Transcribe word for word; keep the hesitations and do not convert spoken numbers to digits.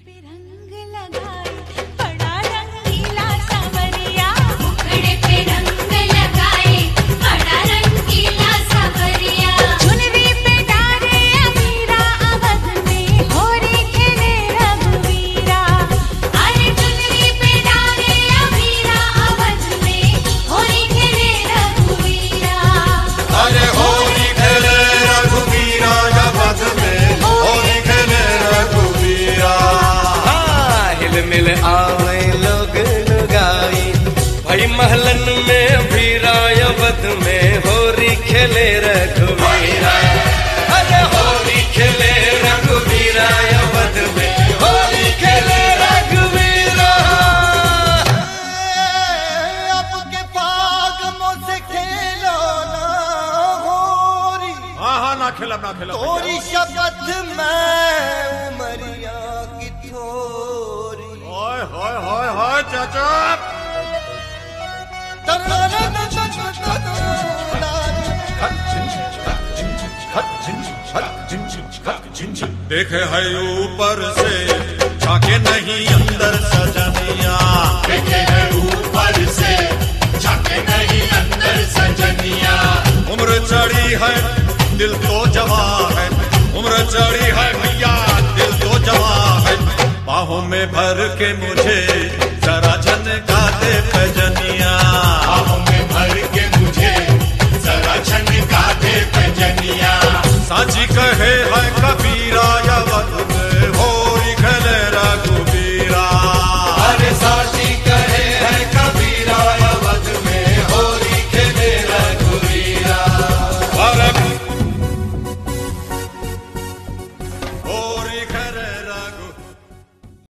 पे रंग लगाए बड़ा रंगीला सावरिया, मुखड़े पे रंग लगाए बड़ा रंगीला सावरिया, चुनरी पे डारे अबीरा अवध में होरी खेले रघुवीरा, अरे चुनरी पे डारे अबीरा अवध में होरी खेले रघुवीरा, अरे होरी खेले रघुवीरा अवध में होरी खेले रघुवीरा। हाँ, हिल मिल आवे लोग लुगाई भाई महलन में भीरा अवध में होरी खेले रघुवीरा, अरे होरी खेले रघुवीरा अवध में होरी खेले रघुवीरा। अब के फागमों से खेलो ना होरी, हाँ हाँ ना खेला ना खेला तोरी शपथ में उमरिया की थोरी। हाय हाय हाय हाय चाचा देखे है ऊपर से झाके नहीं अंदर सजनिया, देखे है ऊपर से झाके नहीं अंदर सजनिया। उम्र चढ़ी है दिल तो जवा है, उम्र चढ़ी है भैया दिल तो जवा है, बाहों में भर के मुझे जरा झनका दे पैजनिया, बाहों में भर के मुझे जरा झनका दे पैजनिया। साची कहे है कबीरा